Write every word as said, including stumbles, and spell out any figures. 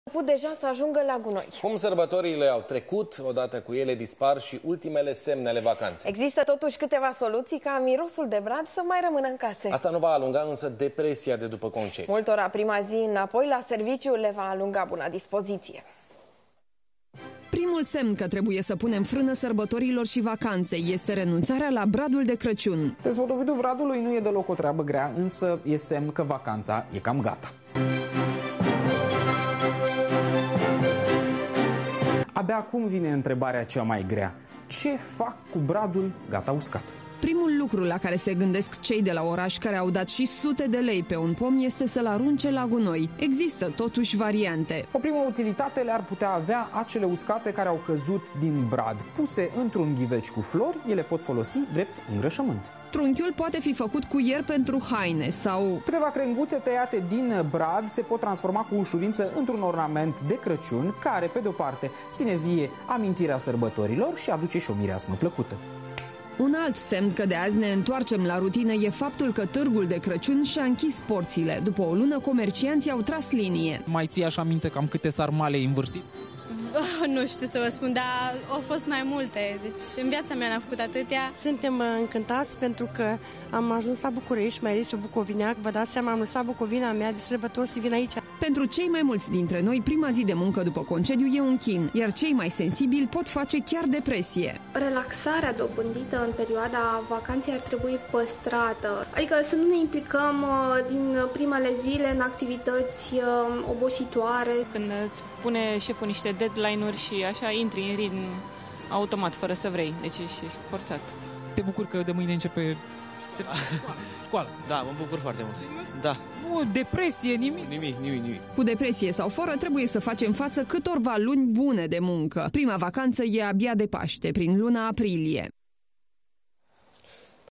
început deja să ajungă la gunoi. Cum sărbătorile au trecut, odată cu ele dispar și ultimele semne ale vacanței. Există totuși câteva soluții ca mirosul de brad să mai rămână în case. Asta nu va alunga însă depresia de după concediu. Multora prima zi înapoi la serviciu le va alunga buna dispoziție. Primul semn că trebuie să punem frână sărbătorilor și vacanței este renunțarea la bradul de Crăciun. Dezvoltăvitul bradului nu e deloc o treabă grea, însă e semn că vacanța e cam gata. Abia acum vine întrebarea cea mai grea. Ce fac cu bradul gata uscat? Primul lucru la care se gândesc cei de la oraș care au dat și sute de lei pe un pom este să-l arunce la gunoi. Există totuși variante. O primă utilitate le-ar putea avea acele uscate care au căzut din brad. Puse într-un ghiveci cu flori, ele pot folosi drept îngrășământ. Trunchiul poate fi făcut cu ier pentru haine sau... Câteva crenguțe tăiate din brad se pot transforma cu ușurință într-un ornament de Crăciun care, pe de-o parte, ține vie amintirea sărbătorilor și aduce și o mireasmă plăcută. Un alt semn că de azi ne întoarcem la rutină e faptul că târgul de Crăciun și-a închis porțile. După o lună, comercianții au tras linie. Mai ții așa minte cam câte sarmale ai învârtit? Oh, nu știu să vă spun, dar au fost mai multe. Deci în viața mea n-am făcut atâtea. Suntem încântați pentru că am ajuns la București, mai ales eu bucovineac. Vă dați seama, am lăsat Bucovina mea de sărbători să vin aici. Pentru cei mai mulți dintre noi, prima zi de muncă după concediu e un chin, iar cei mai sensibili pot face chiar depresie. Relaxarea dobândită în perioada vacanței ar trebui păstrată. Adică să nu ne implicăm din primele zile în activități obositoare. Când îți pune șeful niște deadline-uri și așa intri în ritm automat, fără să vrei, deci ești forțat. Te bucur că de mâine începe școala? Da, mă bucur foarte mult. Da. Nu, depresie, nimic. Nimic, nimic, nimic. Cu depresie sau fără, trebuie să facem față câtorva luni bune de muncă. Prima vacanță e abia de Paște, prin luna aprilie.